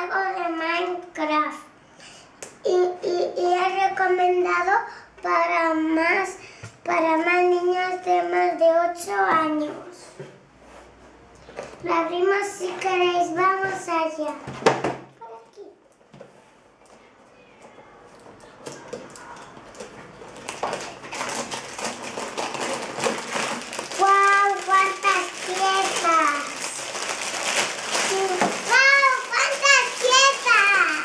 juego de Minecraft y es recomendado para más niños de más de 8 años. Lo abrimos si queréis, vamos allá. Por aquí. ¡Guau! ¡Cuántas piezas! ¡Guau! ¡Cuántas piezas!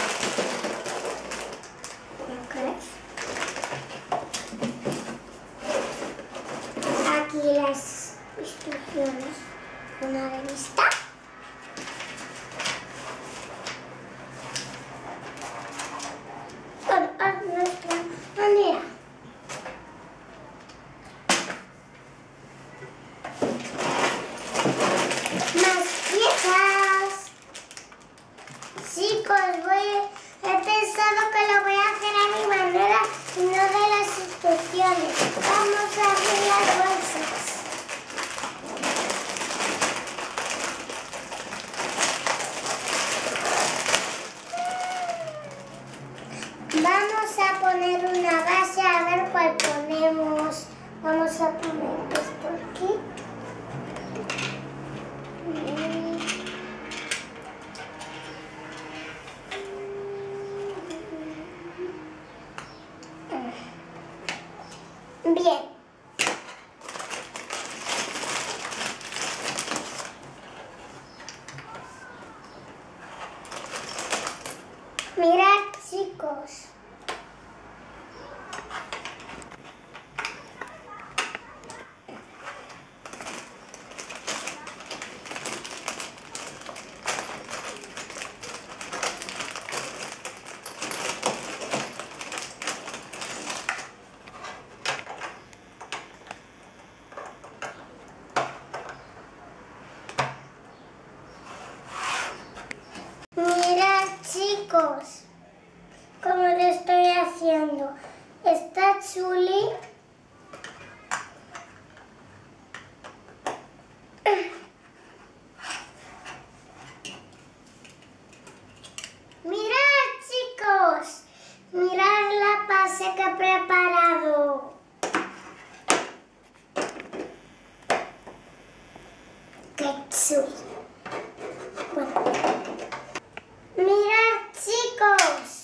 ¿No crees? Aquí las instrucciones. Una revista. A nuestra manera. Más piezas. Chicos, he pensado que lo voy a hacer a mi manera y no de las instrucciones. Vamos a abrir las bolsas. Vamos a poner una base, a ver cuál ponemos. Vamos a poner esto aquí. Bien. Mirad, chicos. Mirad, chicos, cómo lo estoy haciendo. Está chuli. Mirad, chicos, mirad la base que he preparado. Qué chuli. Bueno. Mirad, chicos.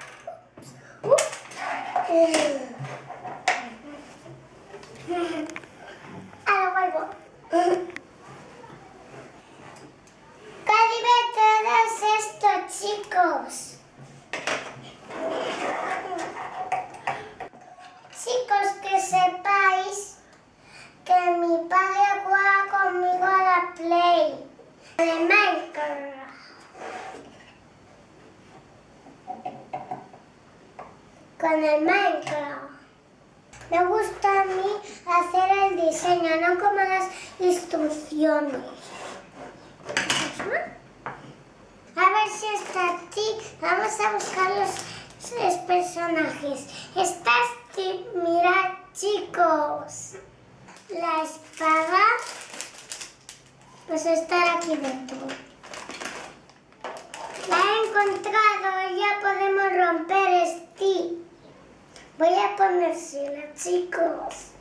Ahora vuelvo. ¡Qué divertido es esto, chicos! Chicos, que sepáis que mi padre juega conmigo a la Play de Minecraft. Con el Minecraft. Me gusta a mí hacer el diseño, no como las instrucciones. A ver si está aquí. Vamos a buscar los personajes. Está aquí. Mirad, chicos. La espada pues estará aquí dentro. La he encontrado. Ya podemos romper este. Voy a ponérsela, chicos.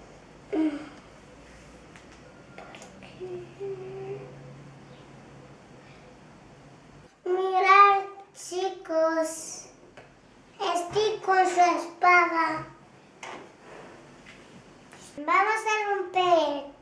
Mirad, chicos. Estoy con su espada. Vamos a romper.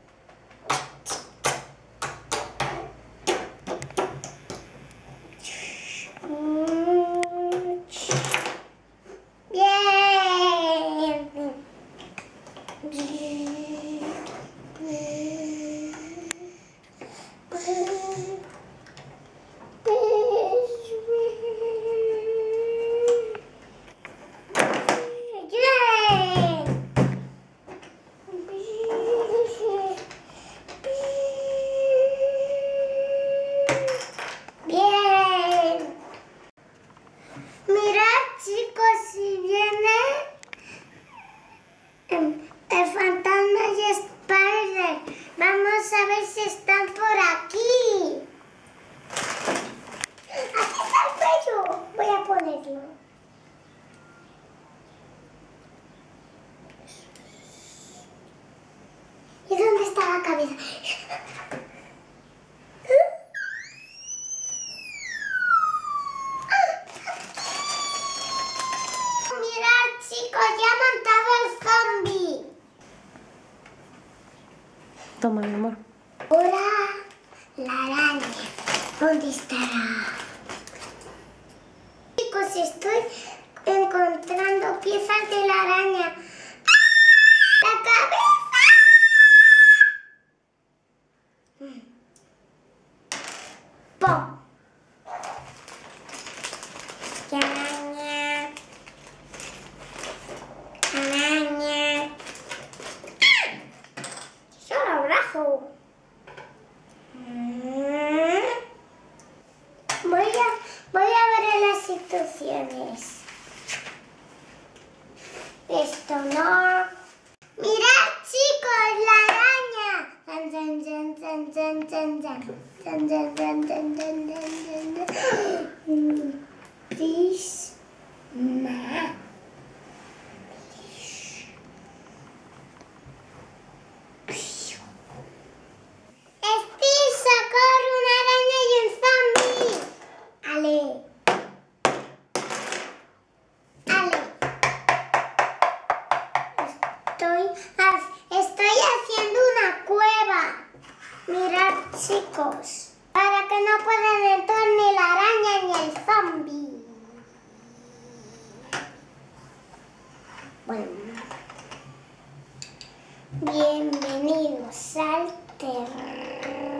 verlo. ¿Y dónde está la cabeza? Mirad, chicos, ya ha montado el zombie. Toma, mi amor. Ahora la araña. ¿Dónde estará? Chicos, estoy encontrando piezas de la araña. ¡La cabeza! ¡Pum! Araña. Araña. Solo brazo. Voy a ver las instrucciones. Esto no. ¡Mirad, chicos, la araña! Tan, tan, tan, tan, tan, tan, tan. Tan, tan, tan, tan, tan, tan, tan. Prisma. ¡Socorro! ¡Una araña y un zombie! ¡Ale! Estoy haciendo una cueva. Mirad, chicos, para que no puedan entrar ni la araña ni el zombie. Bueno, bienvenidos al terror.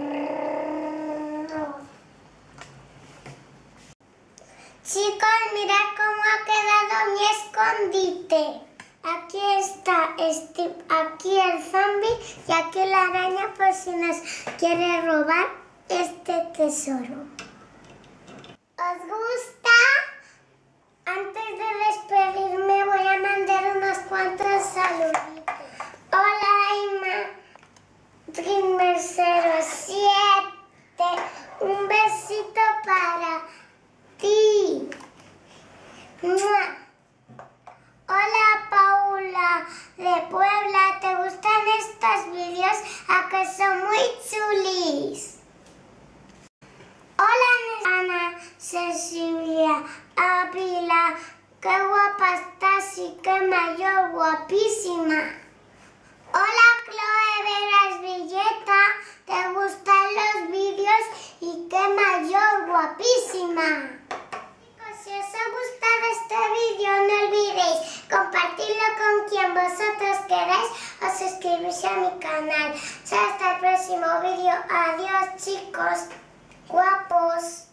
Chicos, mirad cómo ha quedado mi escondite. Aquí está aquí el zombie y aquí la araña por si nos quiere robar este tesoro. ¿Os gusta? Antes de despedirme voy a mandar unos cuantos saluditos. Hola, Ima Dreamer 07. Un besito para ti. ¡Mua! Hola, Paula de Puebla, ¿te gustan estos vídeos? ¿A que son muy chulis? Hola, Ana Cecilia Ávila, qué guapa estás y qué mayor, guapísima. Hola, Chloe Veras Villeta, ¿te gustan los vídeos y qué mayor, guapísima? Si os ha gustado este vídeo, no olvidéis compartirlo con quien vosotros queráis o suscribirse a mi canal. Hasta el próximo vídeo. Adiós, chicos guapos.